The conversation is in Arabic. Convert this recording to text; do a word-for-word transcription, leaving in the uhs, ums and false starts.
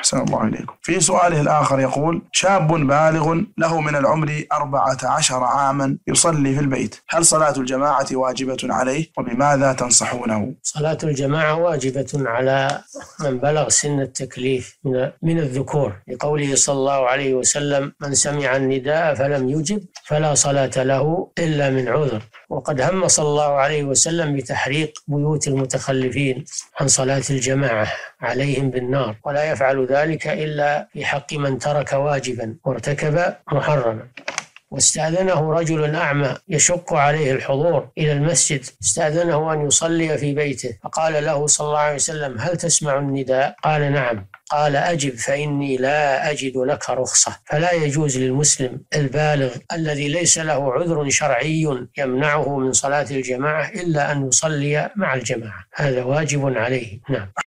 أحسن الله إليكم. في سؤاله الآخر يقول: شاب بالغ له من العمر أربعة عشر عاما يصلي في البيت، هل صلاة الجماعة واجبة عليه وبماذا تنصحونه؟ صلاة الجماعة واجبة على من بلغ سن التكليف من من الذكور، لقوله صلى الله عليه وسلم: من سمع النداء فلم يجب فلا صلاة له إلا من عذر. وقد هم صلى الله عليه وسلم بتحريق بيوت المتخلفين عن صلاة الجماعة عليهم بالنار، ولا يفعل ذلك إلا في حق من ترك واجبا وارتكب محرما. واستأذنه رجل أعمى يشق عليه الحضور إلى المسجد، استأذنه أن يصلي في بيته، فقال له صلى الله عليه وسلم: هل تسمع النداء؟ قال: نعم. قال: أجب فإني لا أجد لك رخصة. فلا يجوز للمسلم البالغ الذي ليس له عذر شرعي يمنعه من صلاة الجماعة إلا أن يصلي مع الجماعة، هذا واجب عليه. نعم.